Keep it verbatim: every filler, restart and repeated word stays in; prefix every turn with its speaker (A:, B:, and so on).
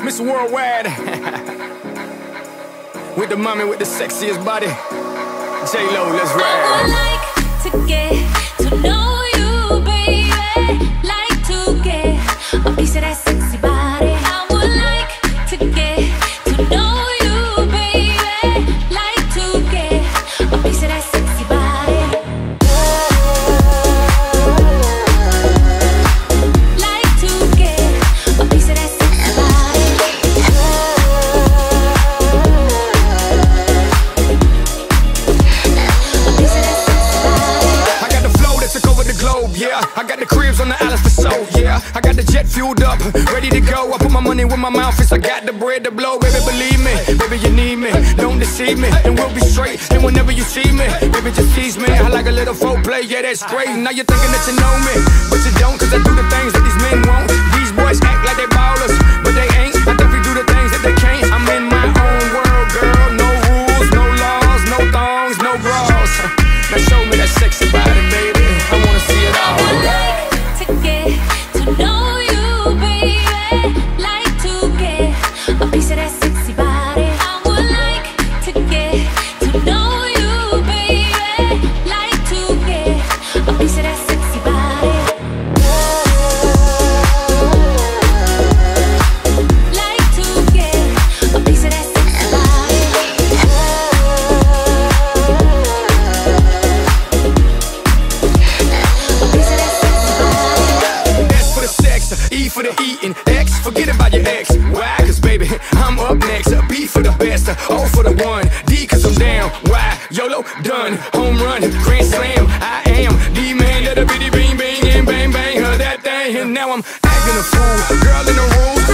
A: Mister Worldwide. With the mommy with the sexiest body, J-Lo, let's ride.
B: I would like to get to know you, baby. Like to get a piece of that sexy body. I would like to get to know you, baby. Like to get a piece of that sexy body. Like to get a piece of that sexy body.
A: I got the flow that took over the globe, yeah. I got the cribs on the islands for show, yeah. I got the jet fueled up, ready to go. I put my money where my mouth is. I got the bread to blow, baby, believe me. Baby, you need me, don't deceive me, and we'll be straight. And whenever you see me, baby, just tease me. I like a little folk play, yeah, that's great. Now you're thinking that you know me, but you don't, cause I do the things that these men won't. These boys act like they ballers, but they ain't. I definitely do the things that they can't. I'm in my own world, girl. No rules, no laws, no thongs, no bras. Now show me that sexy body, baby. I wanna see it all.
B: I would like to get to know you, baby. Like to get a piece of that sexy body. I would like to get to know you, baby. Like to get a piece of that sexy body. Like to get a piece of that sexy body.
A: S for the sex, E for the eating, X, forget about your ex. Why? Cause baby, I'm up next. B for the best, O for the one, D cause I'm down. Why? YOLO, done, home run, grand slam. I am the man that a bitty bing bing and bang bang her that thing. And now I'm acting a fool, girl in the room.